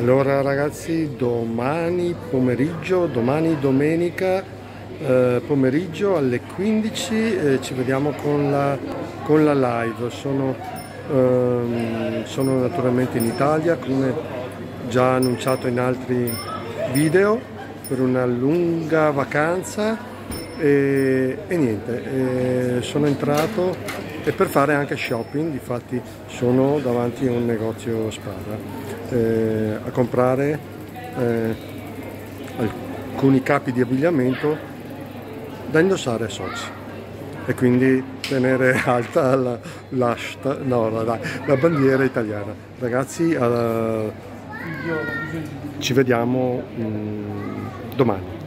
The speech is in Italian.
Allora ragazzi, domani pomeriggio, domani domenica pomeriggio alle 15 ci vediamo con la live. Sono naturalmente in Italia, come già annunciato in altri video, per una lunga vacanza e niente, sono entrato e per fare anche shopping. Difatti sono davanti a un negozio Spada a comprare alcuni capi di abbigliamento da indossare a Sochi e quindi tenere alta la bandiera italiana. Ragazzi, ci vediamo domani.